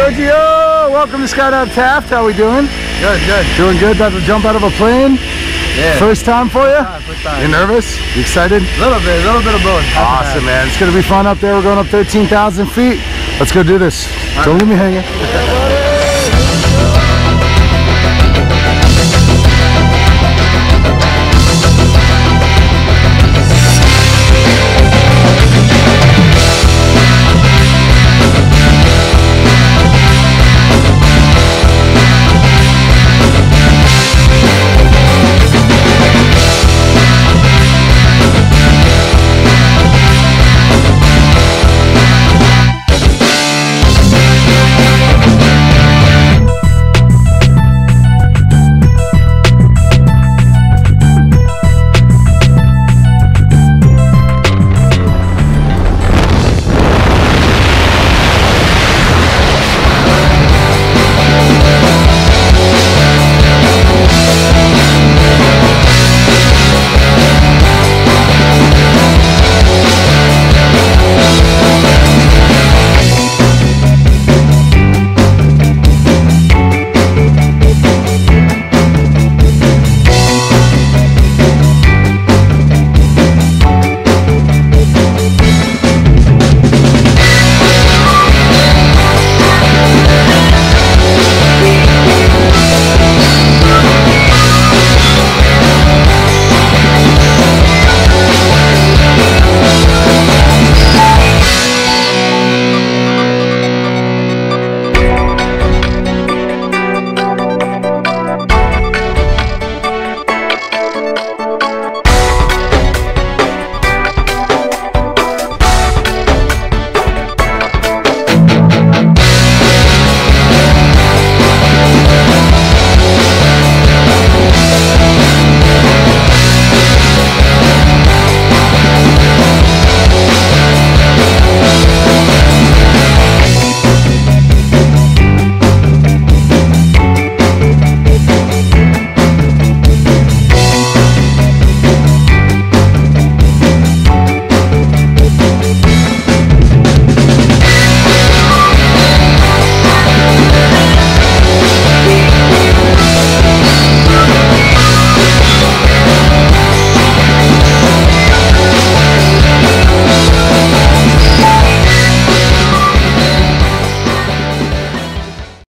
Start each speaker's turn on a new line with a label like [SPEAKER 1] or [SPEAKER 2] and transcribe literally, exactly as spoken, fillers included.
[SPEAKER 1] Giorgio, welcome to Skydive Taft. How we doing?
[SPEAKER 2] Good, good.
[SPEAKER 1] Doing good. About to jump out of a plane.
[SPEAKER 2] Yeah.
[SPEAKER 1] First time for you?
[SPEAKER 2] First time, first time.
[SPEAKER 1] You nervous? You excited?
[SPEAKER 2] A little bit, a little bit of both.
[SPEAKER 1] Awesome, man. It's gonna be fun up there. We're going up thirteen thousand feet. Let's go do this. Don't leave me hanging.